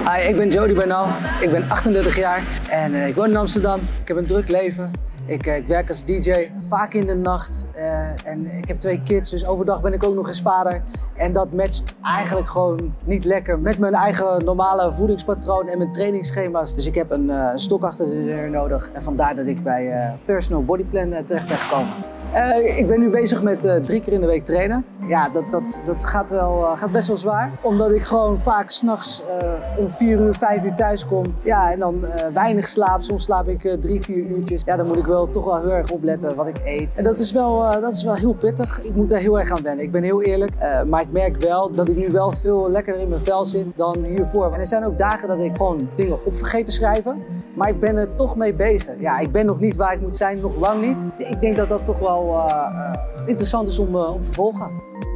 Hi, ik ben Jody Bernal, ik ben 38 jaar en ik woon in Amsterdam. Ik heb een druk leven. Ik werk als DJ, vaak in de nacht en ik heb 2 kids, dus overdag ben ik ook nog eens vader. En dat matcht eigenlijk gewoon niet lekker met mijn eigen normale voedingspatroon en mijn trainingsschema's. Dus ik heb een stok achter de deur nodig en vandaar dat ik bij Personal Body Plan terecht ben gekomen. Ik ben nu bezig met 3 keer in de week trainen. Ja, dat gaat best wel zwaar. Omdat ik gewoon vaak 's nachts om 4 uur, 5 uur thuis kom. Ja, en dan weinig slaap. Soms slaap ik 3, 4 uurtjes. Ja, dan moet ik wel toch wel heel erg opletten wat ik eet. En dat is wel heel pittig. Ik moet daar heel erg aan wennen. Ik ben heel eerlijk. Maar ik merk wel dat ik nu wel veel lekkerder in mijn vel zit dan hiervoor. En er zijn ook dagen dat ik gewoon dingen op vergeet te schrijven. Maar ik ben er toch mee bezig. Ja, ik ben nog niet waar ik moet zijn, nog lang niet. Ik denk dat dat toch wel interessant is om te volgen.